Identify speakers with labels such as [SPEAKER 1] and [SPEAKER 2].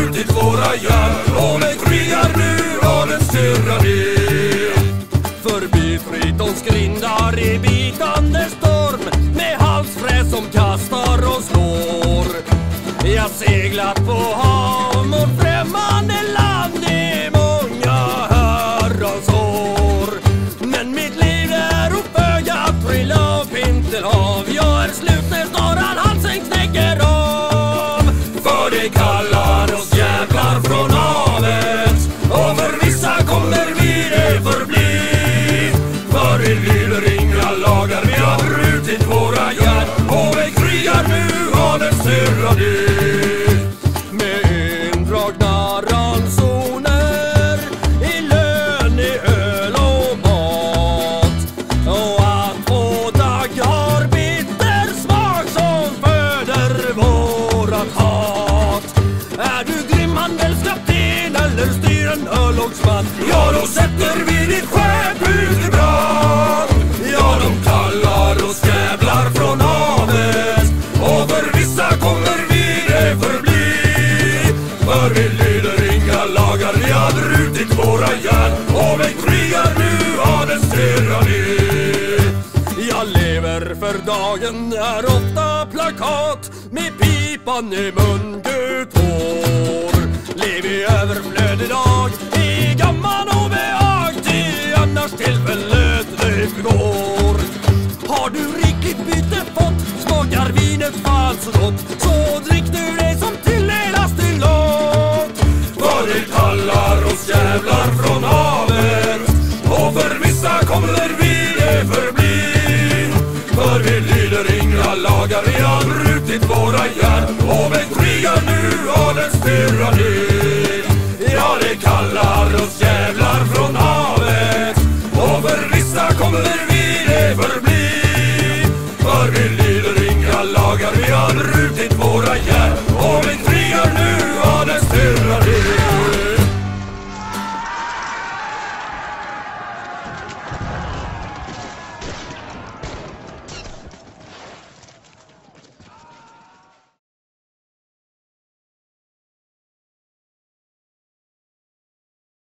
[SPEAKER 1] brutit våra järn, och med krigar nu adens tyranni.
[SPEAKER 2] Förbi Tritons grindar i bitande storm, med halsfräs som kastar och slår. Jag seglat på hav mot främmande land i många herrans år. Men mitt liv är uppöga att trilla upp in till hav. Jag är slut när snaran halsen knäcker av.
[SPEAKER 1] För det kallar oss jävlar från havet, och för vissa kommer vi det förbli. För vi lyder inga lagar, vi har brutit våra järn, och vi krigar nu adens tyranni.
[SPEAKER 2] Med indragna ransoner i lön, i öl och mat, och att få dag har bitter smak som föder vårat hat. Är du grym handelskapten eller styr en örlogsman,
[SPEAKER 1] Ja, då sätter vi ditt skepp ut i brand. Ja, de kallar oss jävlar från havet, och för vissa kommer vi det förbli. För vi lyder inga lagar, vi har brutit våra järn, och vi krigar nu adens tyranni.
[SPEAKER 2] jag lever för dagen är ofta plakat, med pipan i mun Gud hår. Lev i överflöd idag, i gammal och behag, ty annars tillfället det förgår. Har du rikligt byte fått, smakar vinet falskt gott, så drick du det som tilldelas till låt.
[SPEAKER 1] För det kallar oss jävlar från havet, och för vissa kommer vi det förbli. För vi lyder inga lagar, vi har brutit våra järn, och vi krigar nu adens tyranni.